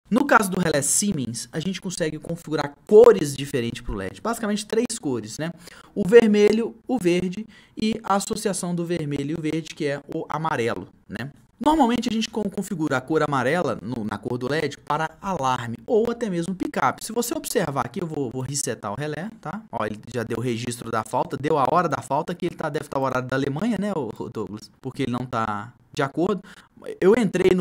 No caso do relé Siemens, a gente consegue configurar cores diferentes para o LED. Basicamente 3 cores, né? O vermelho, o verde e a associação do vermelho e o verde, que é o amarelo, né? Normalmente a gente configura a cor amarela na cor do LED para alarme ou até mesmo picape. Se você observar aqui, eu vou resetar o relé, tá? Ó, ele já deu o registro da falta, deu a hora da falta, que ele deve estar o horário da Alemanha, né, o Douglas? Porque ele não está de acordo. Eu entrei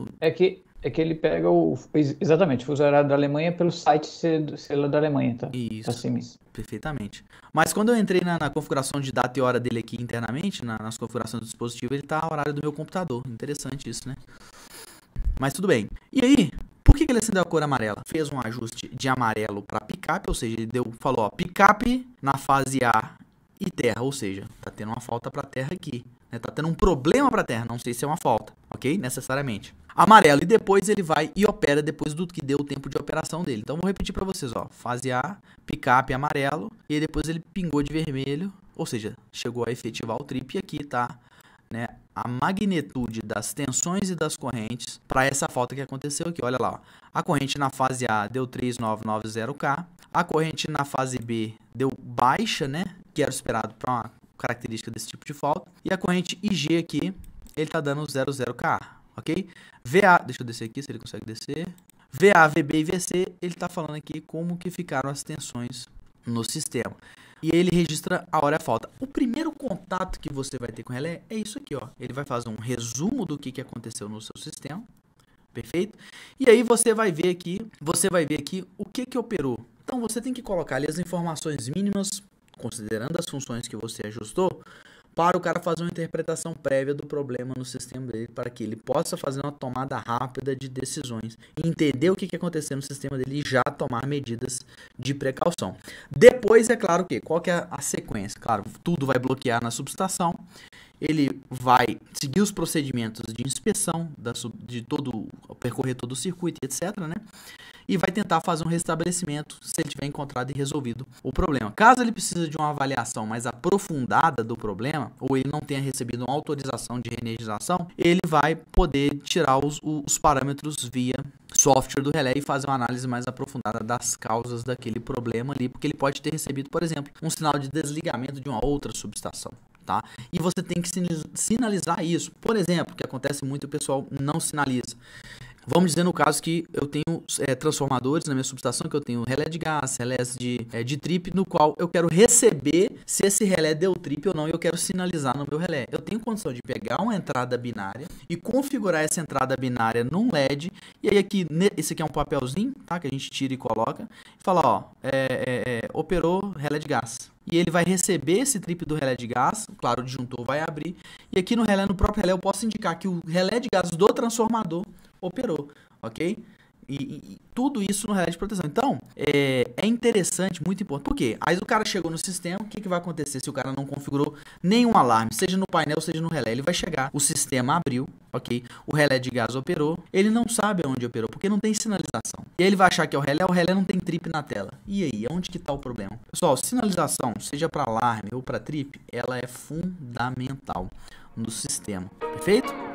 É que ele pega exatamente, o fuso horário da Alemanha pelo site ser lá da Alemanha, tá? Isso, Siemens. perfeitamente. Mas quando eu entrei na configuração de data e hora dele aqui internamente, nas configurações do dispositivo, ele tá ao horário do meu computador. Interessante isso, né? Mas tudo bem. E aí, por que ele acendeu a cor amarela? Fez um ajuste de amarelo para picape, ou seja, ele falou, ó, picape na fase A e terra, ou seja, tá tendo uma falta para terra aqui. Né? Tá tendo um problema para terra, não sei se é uma falta, ok? Necessariamente. Amarelo, e depois ele vai e opera depois do que deu o tempo de operação dele. Então, vou repetir para vocês, ó, fase A, picape amarelo, e aí depois ele pingou de vermelho, ou seja, chegou a efetivar o trip, e aqui tá, né, a magnitude das tensões e das correntes para essa falta que aconteceu aqui. Olha lá, ó. A corrente na fase A deu 3990K, a corrente na fase B deu baixa, né, que era esperado para uma característica desse tipo de falta, e a corrente IG aqui, ele tá dando 00K, ok? VA, deixa eu descer aqui, se ele consegue descer. VA, VB e VC, ele tá falando aqui como que ficaram as tensões no sistema. E ele registra a hora e a falta. O primeiro contato que você vai ter com o relé é isso aqui, ó. Ele vai fazer um resumo do que aconteceu no seu sistema, perfeito? E aí você vai ver aqui o que operou. Então você tem que colocar ali as informações mínimas, considerando as funções que você ajustou, para o cara fazer uma interpretação prévia do problema no sistema dele, para que ele possa fazer uma tomada rápida de decisões, entender o que aconteceu no sistema dele e já tomar medidas de precaução. Depois, é claro que, qual que é a sequência? Claro, tudo vai bloquear na subestação, ele vai seguir os procedimentos de inspeção, percorrer todo o circuito, etc., né? E vai tentar fazer um restabelecimento se ele tiver encontrado e resolvido o problema. Caso ele precise de uma avaliação mais aprofundada do problema, ou ele não tenha recebido uma autorização de reenergização, ele vai poder tirar os parâmetros via software do relé e fazer uma análise mais aprofundada das causas daquele problema ali, porque ele pode ter recebido, por exemplo, um sinal de desligamento de uma outra subestação. Tá? E você tem que sinalizar isso. Por exemplo, que acontece muito, o pessoal não sinaliza. Vamos dizer no caso que eu tenho transformadores na minha subestação, que eu tenho relé de gás, relés de trip, no qual eu quero receber se esse relé deu trip ou não, e eu quero sinalizar no meu relé. Eu tenho condição de pegar uma entrada binária e configurar essa entrada binária num LED, e aí aqui, esse aqui é um papelzinho, tá, que a gente tira e coloca, e fala, ó, operou relé de gás. E ele vai receber esse trip do relé de gás, claro, o disjuntor vai abrir, e aqui no próprio relé, eu posso indicar que o relé de gás do transformador operou, ok? E tudo isso no relé de proteção. Então, é interessante, muito importante. Por quê? Aí o cara chegou no sistema, o que vai acontecer se o cara não configurou nenhum alarme, seja no painel, seja no relé? Ele vai chegar, o sistema abriu, ok? O relé de gás operou, ele não sabe onde operou, porque não tem sinalização. E aí ele vai achar que é o relé não tem trip na tela. E aí, onde que está o problema? Pessoal, sinalização, seja para alarme ou para trip, ela é fundamental no sistema, perfeito?